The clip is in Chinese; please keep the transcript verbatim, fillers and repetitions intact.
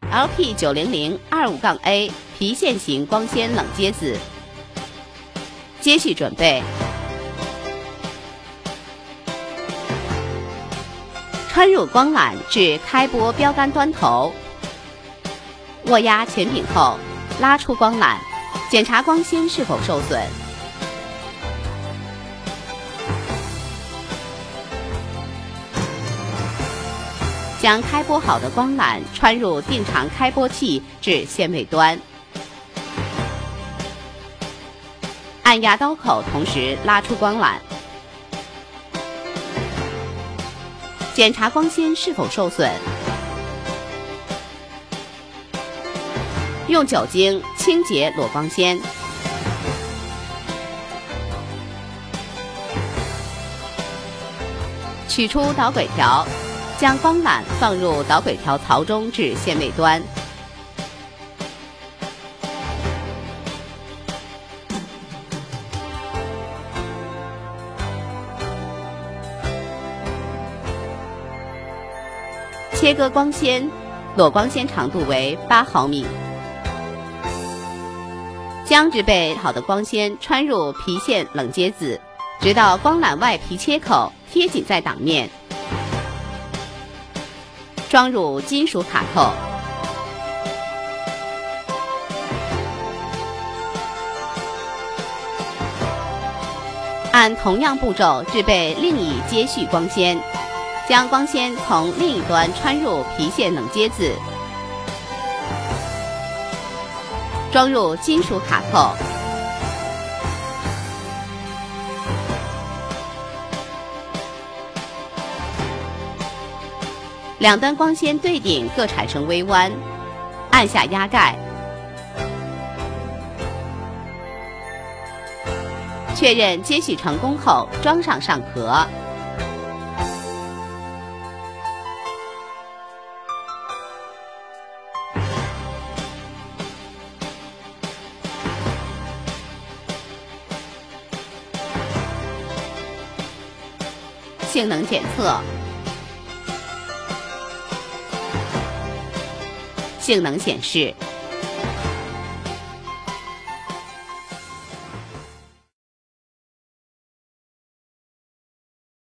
L P 九零零二五 A 皮线型光纤冷接子。接续准备：穿入光缆至开拨标杆端头，握压前柄后拉出光缆，检查光纤是否受损。将开拨好的光缆穿入定长开拨器至线尾端，按压刀口，同时拉出光缆，检查光纤是否受损。用酒精清洁裸光纤。取出导轨条，将光缆放入导轨条槽中至线尾端。切割光纤，裸光纤长度为八毫米。将制备好的光纤穿入皮线冷接子，直到光缆外皮切口贴紧在挡面，装入金属卡扣。按同样步骤制备另一接续光纤，将光纤从另一端穿入皮线冷接子，装入金属卡扣。两端光纤对顶各产生微弯，按下压盖，确认接续成功后，装上上壳。性能检测。性能显示，